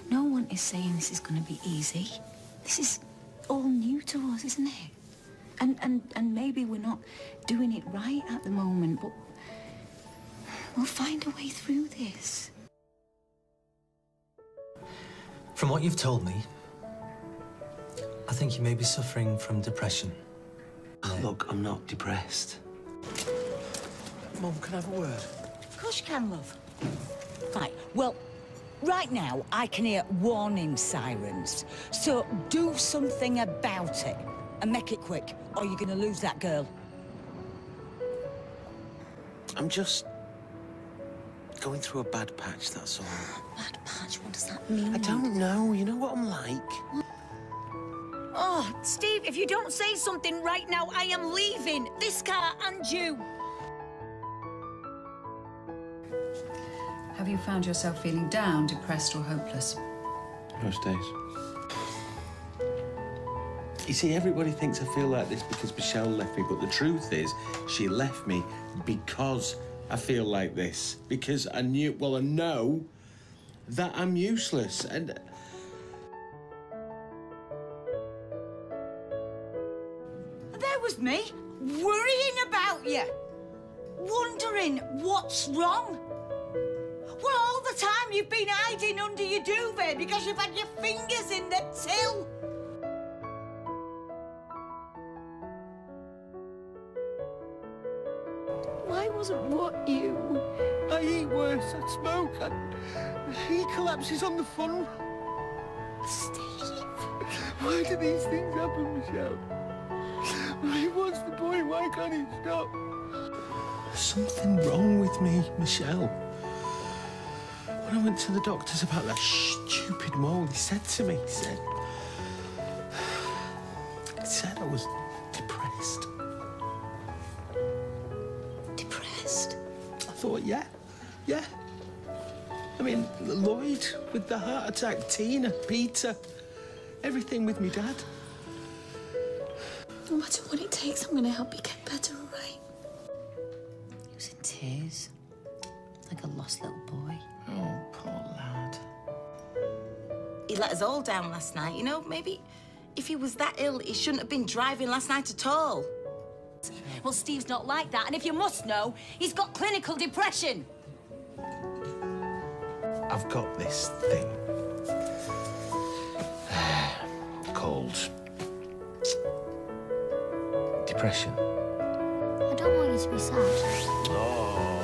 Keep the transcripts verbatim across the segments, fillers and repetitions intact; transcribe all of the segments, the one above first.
No one is saying this is going to be easy. This is all new to us, isn't it? And, and, and maybe we're not doing it right at the moment, but we'll find a way through this. From what you've told me, I think you may be suffering from depression. Oh, look, I'm not depressed. Mum, can I have a word? Of course you can, love. Right, well, right now I can hear warning sirens. So do something about it and make it quick, or you're going to lose that girl. I'm just going through a bad patch, that's all. Bad patch? What does that mean? I don't know. You know what I'm like. Oh, Steve, if you don't say something right now, I am leaving this car and you. Have you found yourself feeling down, depressed or hopeless? Most days. You see, everybody thinks I feel like this because Michelle left me, but the truth is she left me because I feel like this. Because I knew, well, I know that I'm useless. And there was me, worrying about you, wondering what's wrong. Well, all the time you've been hiding under your duvet because you've had your fingers in the till. Why wasn't what you? I eat worse, I smoke, I... he collapses on the phone. Steve. Why do these things happen, Michelle? What's the point? Why can't it stop? There's something wrong with me, Michelle. When I went to the doctors about that stupid mole, he said to me, he said... He said I was depressed. Depressed? I thought, yeah, yeah. I mean, Lloyd with the heart attack, Tina, Peter, everything with me dad. No matter what it takes, I'm going to help you get better, all right? He was in tears, like a lost little boy. Oh, poor lad. He let us all down last night, you know? Maybe if he was that ill, he shouldn't have been driving last night at all. Well, Steve's not like that, and if you must know, he's got clinical depression. I've got this thing called depression. I don't want you to be sad. Oh,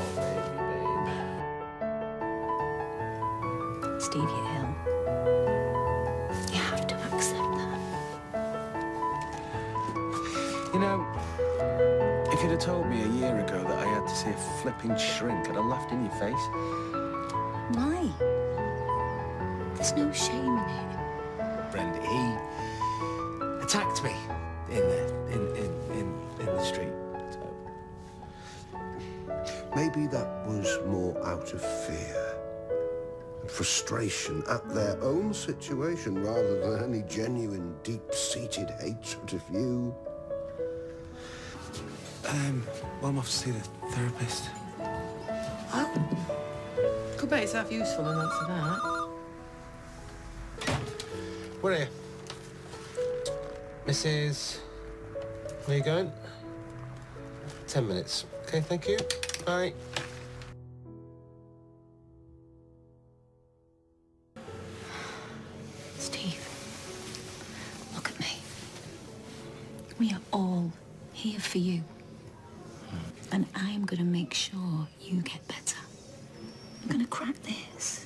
baby, babe. Steve, you're ill. You have to accept that. You know, if you'd have told me a year ago that I had to see a flipping shrink, I'd have laughed in your face. Why? There's no shame in it. Brenda, he attacked me in the in in in, in the street. So. Maybe that was more out of fear and frustration at their own situation rather than any genuine, deep-seated hatred of you. Um, well, I'm off to see the therapist. Oh. Could make yourself useful and answer that. Where are you? Missus Where are you going? Ten minutes. Okay, thank you. Bye. Steve, look at me. We are all here for you. And I'm going to make sure you get better. I'm going to crack this.